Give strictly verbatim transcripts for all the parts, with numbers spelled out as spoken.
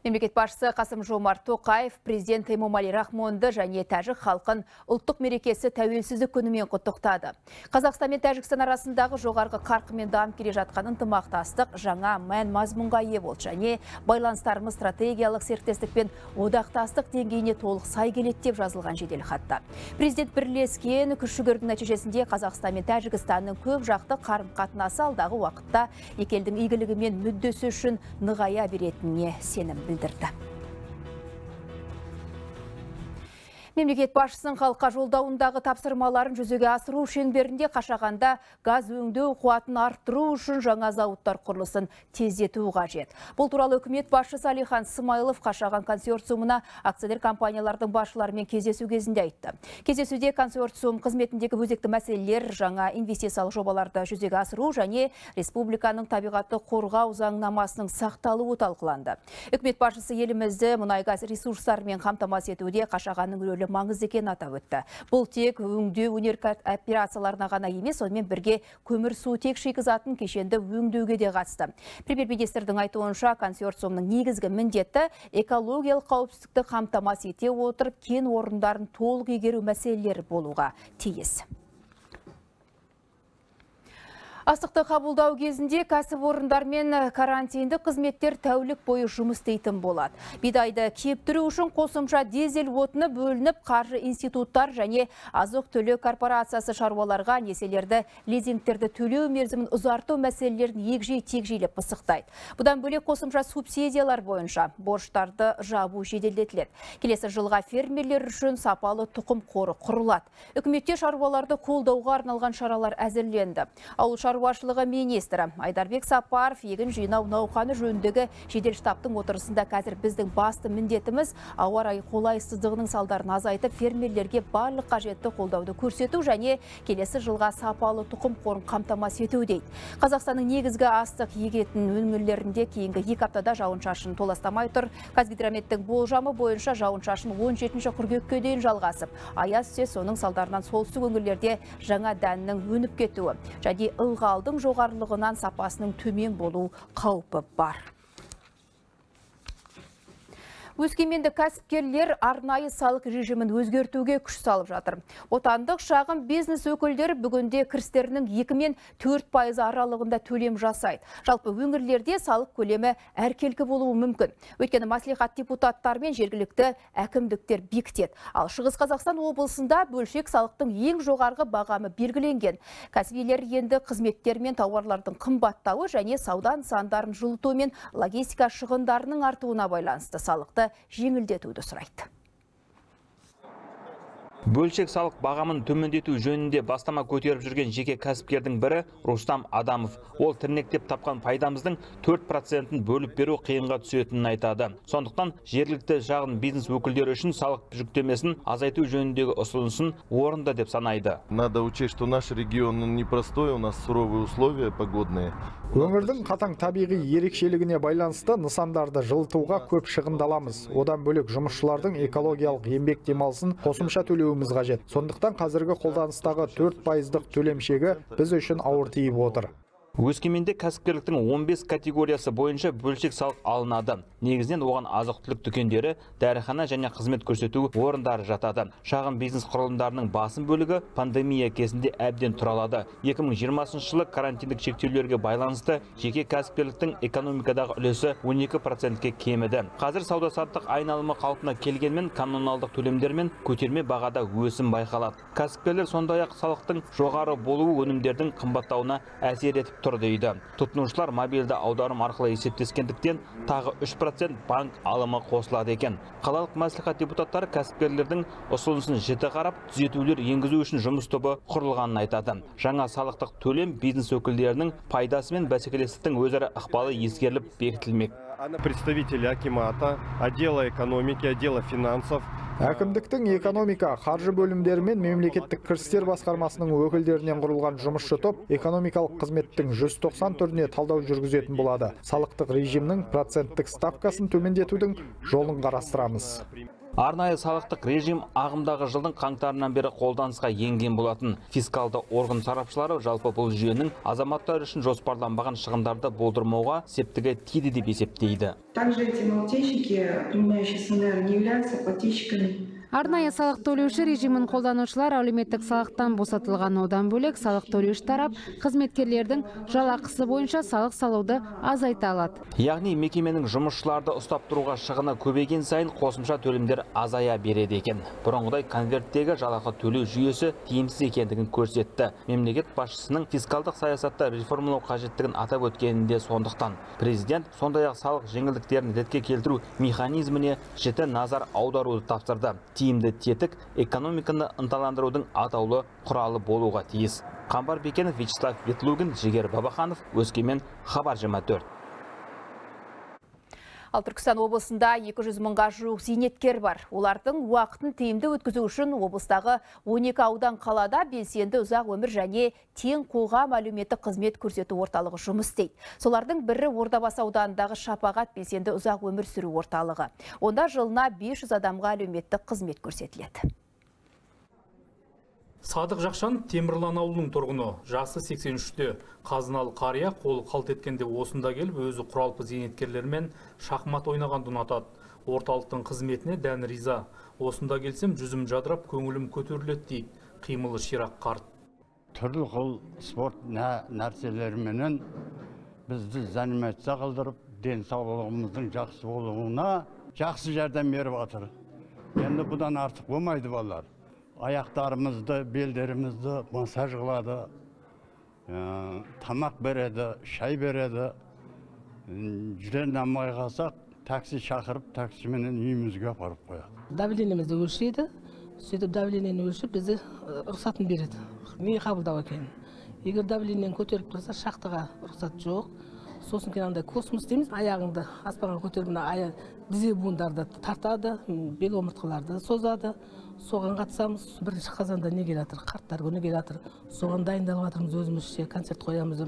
Мемлекет басшысы Қасым-Жомарт Тоқаев президент Эмомали Рахмонды және тәжік халқын ұлттық мерекесі тәуелсіздік күнімен құттықтады. Қазақстан мен Тәжікстан арасындағы жоғарғы қарқынмен дамып келе жатқан ынтымақтастық жаңа мән мазмұнға ие болды және байланыстарымыз стратегиялық серіктестік пен одақтастық деңгейіне толық сай келеді деп жазылған жеделхатта. Президент бірлескен күш-жігердің нәтижесінде Қазақстан мен Тәжікстанның көп жақты қарым-қатынасы алдағы уақытта екі елдің игілігі мен мүддесі үшін нығая беретініне сенім білдірді. Мемлекет басшысының халыққа жолдауындағы тапсырмаларын жүзеге асыру шеңберінде Қашағанда газ өңдеу қуатын арттыру үшін жаңа зауыттар құрылысын тездету қажет. Бұл туралы үкімет басшысы Әлихан Смайылов Қашаған консорциумына акционер компаниялардың басшыларымен кездесу кезінде айтты. Кездесуде консорциум қызметіндегі өзекті мәселелер, жаңа инвестициялық жобаларды жүзеге асыру және республиканың табиғатты қорғау заңнамасының сақталуы талқыланды. Үкімет басшысы елімізді мұнай-газ ресурстарымен қамтамасыз етуде Қашағанның рөлі маңызды екенін атап өтті. Бұл тек өңдеу өнеркәсіп операцияларына ғана емес, сонымен бірге көмір сутек шикізатын кешенді өңдеуге де қатысты. Премьер-министрдің айтуынша консорциумның негізгі міндеті экологиялық қауіпсіздікті қамтамасыз ете отырып кен орындарын толық игеру мәселелері болуға тиіс. Астықты қабылдау кезінде кәсіпорындар мен карантинді қызметтер тәулік бойы жұмыс істейтін болады. Бидайды кептіру үшін қосымша дизель отыны бөлініп, қаржы институттар және азық-түлік корпорациясы шаруаларға несиелерді, лизингтерді төлеу мерзімін ұзарту мәселелерін егжей-тегжейлі пысықтайды. Бұдан бөлек қосымша субсидиялар бойынша борыштарды жабу жеделдетіледі. Келесі жылға фермерлер үшін сапалы тұқым қоры құрылады. Үкіметте шаруаларды қолдауға арналған шаралар әзірленді. Ауыл шаруашылығы министрі Айдарбек Сапаров егін жинау науқаны жөніндегі жедел штабтың отырысында қазір біздің басты міндетіміз ауа райы қолайсыздығының салдарын азайтып, фермерлерге барлық қажетті қолдауды көрсету және келесі жылға сапалы тұқым қорын қамтамасыз ету дейді. Қазақстанның негізгі астық егетін өңірлерінде кейінгі екі аптада жауын-шашын толастамай тұр. Қазгидрометтің болжамы бойынша жауын-шашын он жетінші қыркүйекке дейін жалғасып, аяз түссе, соның салдарынан солтүстік өңірлерде жаңа дәннің өніп кетуі және ылғалдың жоғарылығынан сапасының төмен болу қаупі бар. Өскеменді кәсіпкерлер арнайы салық режимін өзгертуге күш салып жатыр. Отандық шағын бизнес өкілдері бүгінде кірістерінің екі мен төрт пайыз аралығында төлем жасайды. Жалпы өңірлерде салық көлемі әркелкі болуы мүмкін. Өйткені мәслихат депутаттары мен жергілікті әкімдіктер бекітеді. Ал Шығыс Қазақстан облысында бөлшек салықтың ең жоғарғы бағамы белгіленген. Кәсіпкерлер енді қызметтер мен тауарлардың қымбаттауы және сауда нысандарын жылыту мен логистика шығындарының артуына байланысты салықты жеңілдетуді сұрайды. Бөлшек салық бағамын төмендету жөнінде бастама көтеріп жүрген жеке кәсіпкердің бірі Рустам Адамов. Ол тірнектеп тапқан пайдамыздың төрт процентін бөліп беру қиынға түсетінін айтады. Сондықтан жергілікті шағын бизнес өкілдері үшін салық жүктемесін азайту жөніндегі ұсынысын орынды деп санайды. Надо учесть, что наш регион непростой, у нас суровые условия погодные. Өңірдің қатаң табиғи ерекшелігіне байланысты нысандарды жылытуға көп шығындаламыз. Одан бөлек жұмысшылардың экологиялық еңбек демалысын қосымша төлеуіміз қажет. Сондықтан қазіргі қолданыстағы төрт пайыздық төлемшегі біз үшін ауыр тиіп отыр. Өскеменде кәсіпкерліктің он бес категориясы бойынша бөлшек салық алынады. Негізінен оған азық-түлік дүкендері, дәріхана және қызмет көрсету орындары жатады. Шағын бизнес құрылымдарының басым бөлігі пандемия кезінде әбден тұралады. екі мың жиырмасыншы жылы карантиндік шектеулерге байланысты жеке кәсіпкерліктің экономикадағы үлесі он екі процентке кеміді. Қазір сауда-саттық айналымы қалпына келгенмен коммуналдық төлемдер мен көтерме бағада өсім байқалады. Кәсіпкерлер сондай-ақ салықтың жоғары болуы өнімдердің қымбаттауына әсер етіп тұр дейді. Тұтынушылар мобильді аударым арқылы есептескендіктен тағы үш процент банк алымы қосылады екен. Қалалық мәслихат депутаттары кәсіпкерлердің ұсынысын жіті қарап, түзетулер енгізу үшін жұмыс тобы құрылғанын айтады. Жаңа салықтық төлем бизнес өкілдерінің пайдасы мен бәсекелестіктің өзара ықпалы ескеріліп бекітілмек. Представители акимата, отдела экономики, отдела финансов. Әкімдіктің экономика, қаржы бөлімдері мен мемлекеттік кірістер басқармасының өкілдерінен құрылған жұмысшы топ экономикалық қызметтің жүз тоқсан түріне талдау жүргізетін болады. Салықтық режимнің проценттік ставкасын төмендетудің жолын қарастырамыз. Арнайы салықтық режим ағымдағы жылдың қаңтарынан бері қолданысқа енген болатын. Фискалды орган сарапшылары жалпы бұл жүйенің азаматтар үшін жоспарланбаған шығындарды болдырмауға септігі тиді деп есептейді. Также эти налогоплательщики, принимающие СНР, не являются плательщиками. Арнайы салық төлеуші режимін қолданушылар әлеуметтік салықтан босатылған, одан бөлек салық төлеуші тарап қызметкерлердің жалақысы бойынша салық салуды азайта алады. Яғни мекеменің жұмысшыларды ұстап тұруға шығыны көбейген сайын қосымша төлемдер азая береді екен. Бұрынғыдай конверттегі жалақы төлеу жүйесі тиімсіз екендігін көрсетті. Мемлекет басшысының фискалдық саясатта реформалау қажеттігін атап өткенінде сондықтан. Президент сондай-ақ салық жеңілдіктерін ретке келтіру механизміне жіті назар аударуды тапсырды. Тиімді тетік экономиканы ынталандырудың атаулы құралы болуға тиіс. Қамбар Бекенов, Вячеслав Ветлугин, Жігер Бабаханов, Өскемен, Хабар жиырма төрт. Ал Түркістан облысында екі жүз мыңға жуық зейнеткер бар. Олардың уақытын тиімді өткізу үшін облыстағы он екі аудан қалада белсенді ұзақ өмір және тең қоғам әлеуметтік қызмет көрсету орталығы жұмыс істейді. Солардың бірі Ордабасы ауданындағы Шапағат белсенді ұзақ өмір сүру орталығы. Онда жылына бес жүз адамға әлеуметтік қызмет көрсетіледі. Садық Жақшан Темірлан ауылының тұрғыны, жасы сексен үште. Қазыналы қария қолы қалт еткенде осында келіп, өзі құралпы зейнеткерлермен шахмат ойнағанды ұнатады. Орталықтың қызметіне дән риза. Осында келсем, жүзім жадырап, көңілім көтеріледі дейді. Қимылы ширақ қарт. Түрлі қыл спорт нәрселеріменен бізді занимация қылдырып, денсаулығымыздың жақсы болуына жақсы жәрдем беріп жатыр. Енді бұдан артық болмайды балалар. Аяқтарымызды, белдерімізді массаж қылады, тамақ береді, шай береді. Жүрен дамай қалсақ, такси шақырып, таксименен үйімізге апарып қояды. Давлениемізді өлшейді, сөйтіп давлениені өлшеп бізді рұқсатын береді. Не қабылдау екен. Егер давлениені көтеріп тұрса, шақтыға рұқсат жоқ. Сосын андай космос дейміз, аяғыңды аспанға көтеріп, аяқ дизе буындарды тартады, бел омыртқаларды созады. Соған қатысамыз, бірінші қазанда не келе жатыр, қарттар күні келе жатыр. Соған дайындалып жатырмыз, өзімізше концерт қоямыз.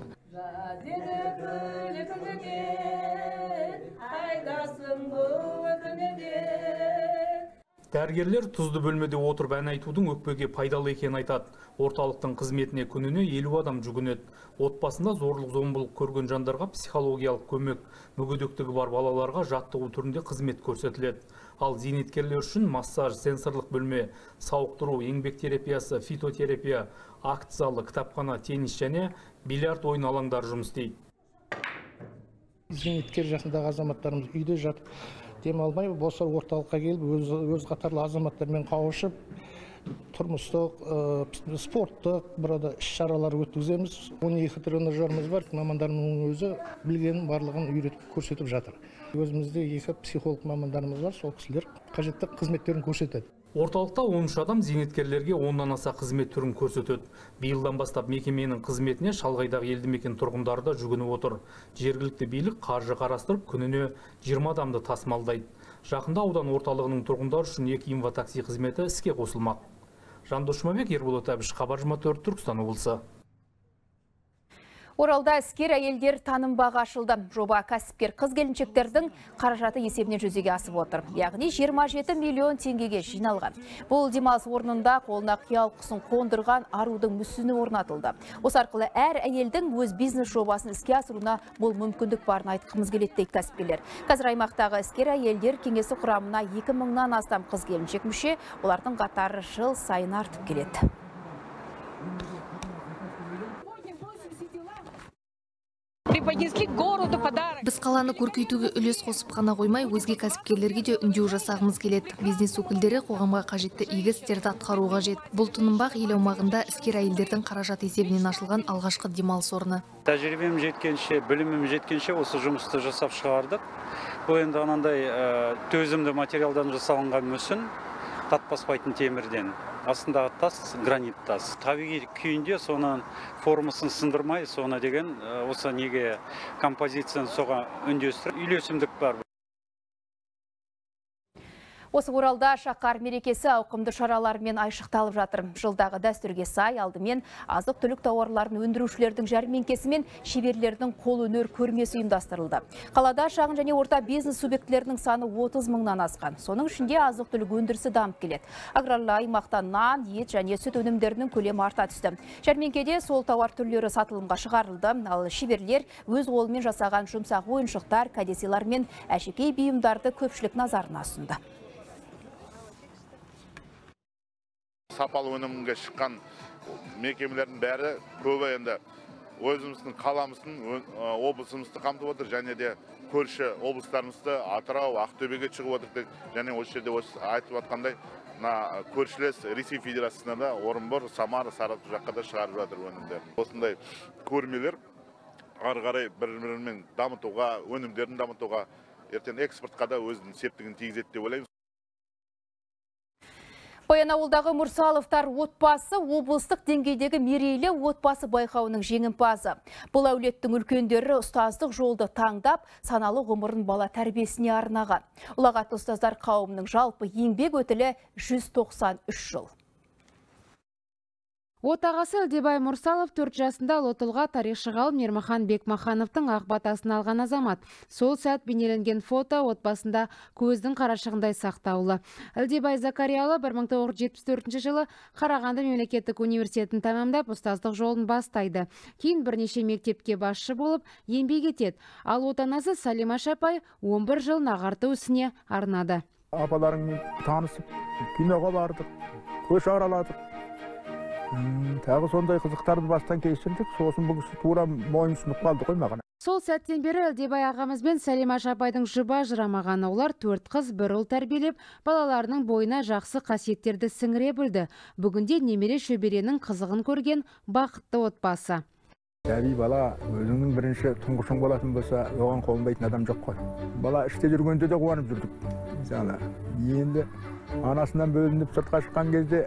Дәрігерлер тұзды бөлмеде отырып ән айтудың өкпеге пайдалы екенін айтады. Орталықтың қызметіне күніне елу адам жүгінеді. Отбасында зорлық-зомбылық көрген жандарға психологиялық көмек, мүгедектігі бар балаларға жаттығу түрінде қызмет көрсетіледі. Ал зейнеткерлер үшін массаж, сенсорлық бөлме, сауықтыру, еңбек терапиясы, фитотерапия, акт залы, кітапхана, теннис және бильярд ойын алаңдары жұмыс істейді. Зейнеткер жасындағы азаматтарымыз үйде жатып демалмай, осы орталыққа келіп, өз, өз қатарлы азаматтармен қауышып, тұрмыстық, ә, спорттық, burada іс-шаралар өткіземіз. он екі тренажеріміз бар, мамандарымның өзі білгенін барлығын үйретіп көрсетіп жатыр. Өзімізде екі психолог мамандарымыз бар, сол кісілер қажетті қызметтерін көрсетеді. Орталықта он үш адам зейнеткерлерге оннан аса қызмет түрін көрсетеді. Биылдан бастап мекеменің қызметіне шалғайдағы елді мекен тұрғындары да жүгініп отыр. Жергілікті билік қаржы қарастырып, күніне жиырма адамды тасымалдайды. Жақында аудан орталығының тұрғындар үшін екі инватакси қызметі іске қосылмақ. Жандос Жұмабек, Ерболат Әбіш, Хабар жиырма төрт, Түркістан облысы. Оралда іскер әйелдер танымбағы ашылды. Жоба кәсіпкер қыз-келіншектердің қаражаты есебінен жүзеге асып отыр. Яғни жиырма жеті миллион теңгеге жиналған. Бұл демалыс орнында қолына қиял құсын қондырған арудың мүсіні орнатылды. Осы арқылы әр әйелдің өз бизнес жобасын іске асыруына бұл мүмкіндік барын айтқымыз келеді дейді кәсіпкерлер. Қазір аймақтағы іскер әйелдер кеңесі құрамына екі мыңнан астам қыз-келіншек мүше, олардың қатары жыл сайын артып келеді. Біз қаланы көркейтуге үлес қосып қана қоймай, өзге кәсіпкерлерге де үндеу жасағымыз келеді. Бизнес өкілдері қоғамға қажетті игі істерді атқару қажет. Бұл тынымбақ ел аумағында іскер әйелдердің қаражат есебінен ашылған алғашқы демалыс орны. Тәжірибем жеткенше, білімім жеткенше осы жұмысты жасап шығардық. Бұл енді анандай төзімді материалдан жасалынған мүсін, татпаспайтын темірден. Астындағы тас гранит тас. Табиғи күйінде соның формасын сындырмай, соны деген осы неге композицияны соға үндестіріп, үйлесімдік бар. Осы Оралда шақар мерекесі ауқымды шаралармен айшықталып жатыр. Жылдағы дәстүрге сай алдымен азық-түлік тауарларын өндірушілердің жәрмеңкесі мен шеберлердің қол өнер көрмесі ұйымдастырылды. Қалада шағын және орта бизнес субъектілерінің саны отыз мыңнан асқан. Соның ішінде азық-түлік өндірісі дамып келеді. Аграрлы аймақта нан, ет және сүт өнімдерінің көлемі арта түсті. Жәрмеңкеде сол тауар түрлері сатылымға шығарылды, ал шеберлер өз қолымен жасаған жұмсақ ойыншықтар, кәдесыйлар мен әшекей бұйымдарды көпшілік назарына ұсынды. Сапалы өнімге шыққан мекемелердің бәрі көбі енді өзіміздің қаламыздың, облысымызды қамтып отыр, және де көрші облыстарымызды Атырау, Ақтөбеге шығып отыр. Және осы жерде айтып жатқандай, көршілес Ресей Федерациясында да Орынбор, Самара, Саратов жаққа да шығарып жатыр өнімдер. Осындай көрмелер ары қарай бір-бірімен дамытуға, өнімдерін дамытуға, ертең экспортқа да өзінің септігін тигізеді деп ойлаймын. Баянауылдағы Мұрсаловтар отбасы облыстық деңгейдегі мерейлі отбасы байқауының жеңімпазы. Бұл әулеттің үлкендері ұстаздық жолды таңдап, саналы ғұмырын бала тәрбиесіне арнаған. Ұлағатты ұстаздар қауымының жалпы еңбек өтілі жүз тоқсан үш жыл. Отағасы Әлдебай Мұрсалов төрт жасында лотылға тарихшы ғалым Ермахан Бекмахановтың ақ батасын алған азамат. Сол сәт бейнеленген фото отбасында көздің қарашығындай сақтаулы. Әлдебай Закариялы бір мың тоғыз жүз жетпіс төртінші жылы Қарағанды мемлекеттік университетін тәмамдап ұстаздық жолын бастайды. Кейін бірнеше мектепке басшы болып еңбек етеді. Ал отанасы Салима Шапай он бір жыл ағарту ісіне арнады. Апаларыңмен танысып, киноға бардық, көш араладық. Тағы сондай қызықтарды бастан кешірдік, сосын бұл кісі тура мойын ұсынып қалды қой маған. Сол сәттен бері Әлдебай ағамыз бен Салима Шапайдың жұба жырамаған. Олар төрт қыз бір ұл тәрбиелеп, балаларының бойына жақсы қасиеттерді сіңіре білді. Бүгінде немере шөберенің қызығын көрген бақытты отбасы. Сәби бала өзіңнің бірінші тұңғышың болатын болса, оған қолынбайтын адам жоқ қой. Бала іште жүргенде де қуанып жүрдік. Мысалы, енді анасынан бөлініп сыртқа шыққан кезде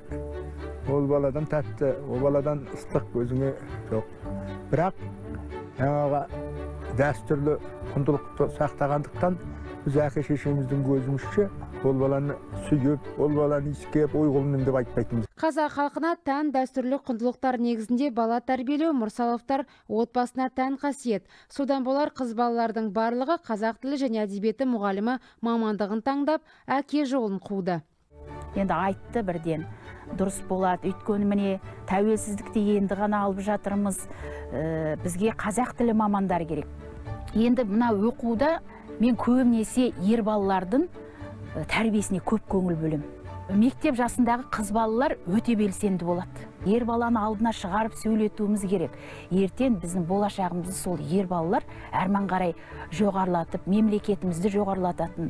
ол баладан тәтті, ол баладан ыстық көзіңе жоқ. Бірақ жаңаға дәстүрлі құндылықты сақтағандықтан біз әке шешеміздің көзімізше ол баланы сүйіп, ол баланы иіскеп, ой құлыным деп айтпайтынбыз. Қазақ халқына тән дәстүрлі құндылықтар негізінде бала тәрбиелеу Мұрсаловтар отбасына тән қасиет. Содан болар қыз балалардың барлығы қазақ тілі және әдебиеті мұғалімі мамандығын таңдап, әке жолын қуды. Енді айтты бірден, дұрыс болады, өйткені міне тәуелсіздікті енді ғана алып жатырмыз, бізге қазақ тілі мамандар керек. Енді мына оқуда мен көбінесе ер балалардың тәрбиесіне көп көңіл бөлем. Мектеп жасындағы қыз балалар өте белсенді болады. Ер баланы алдына шығарып сөйлетуіміз керек. Ертең біздің болашағымызды сол ер балалар әрман қарай жоғарылатып, мемлекетімізді жоғарылататын,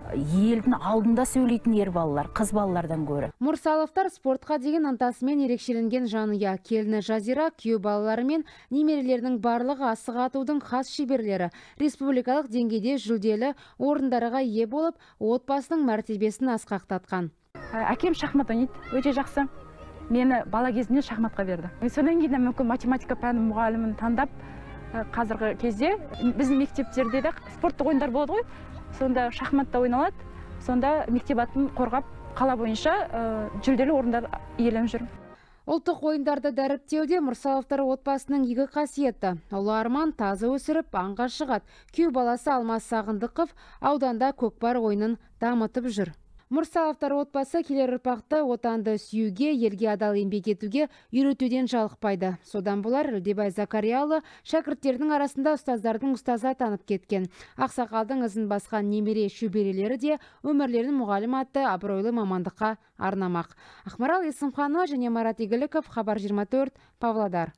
елдің алдында сөйлейтін ер балалар, қыз балалардан гөрі. Мұрсаловтар спортқа деген ынтасымен ерекшеленген жанұя. Келіні Жазира, күйеу балалары мен немерелерінің барлығы асық атудың хас шеберлері. Республикалық деңгейде жүлделі орындарға ие болып, отбасының мәртебесін асқақтатқан. Әкем шахмат ойнайды, өте жақсы. Мені бала кезімде шахматқа берді. Содан кейін мүмкін математика пәні мұғалімін таңдап, қазіргі кезде біздің мектептерде де спорттық ойындар болады ғой. Сонда шахматта ойналады. Сонда мектеп атын қорғап, қала бойынша жүлделі орындар иеленіп жүрмін. Ұлттық ойындарды дәріптеуде Мұрсаловтар отбасының игі қасиеті. Ұлы арман тазы өсіріп аңға шығады. Күйеу баласы Алмас Сағындықов ауданда көкпар ойынын дамытып жүр. Мұрсаловтар отбасы келер ұрпақты отанды сүюге, елге адал еңбек етуге үйретуден жалықпайды. Содан болар Әлдебай Закариялы шәкірттердің арасында ұстаздардың ұстазы атанып кеткен. Ақсақалдың ізін басқан немере шөберелері де өмірлерін мұғалім атты абыройлы мамандыққа арнамақ. Ақмарал Есімханова және Марат Игіліков, Хабар жиырма төрт, Павлодар.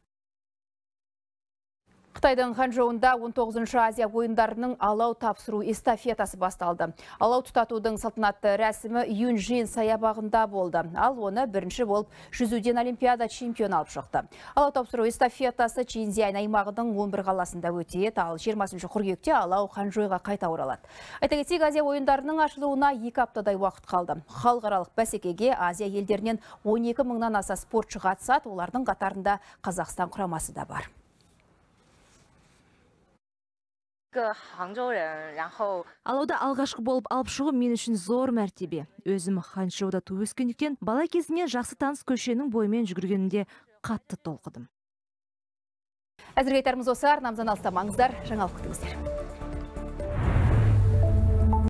Қытайдың Ханчжоуында он тоғызыншы Азия ойындарының алау тапсыру эстафетасы басталды. Алау тұтатудың салтанатты рәсімі Юньжин саябағында болды. Ал оны бірінші болып жүзуден Олимпиада чемпионы алып шықты. Алау тапсыру эстафетасы Чинзянь аймағының он бір қаласында өтеді, ал жиырмасыншы қыркүйекте алау Ханчжоуға қайта оралады. Айта кетсек, Азия ойындарының ашылуына екі аптадай уақыт қалды. Халықаралық бәсекеге Азия елдерінен он екі мыңнан аса спортшы қатысады, олардың қатарында Қазақстан құрамасы да бар. Алауда алғашқы болып алып шығу мен үшін зор мәртебе. Өзім Ханчжоуда туып өскендіктен бала кезімнен жақсы таныс көшенің бойымен жүгіргенімде қатты толқыдым. Әзірге айтарымыз осы, арнамыздан алыстамаңыздар, жаңалық күтіңіздер.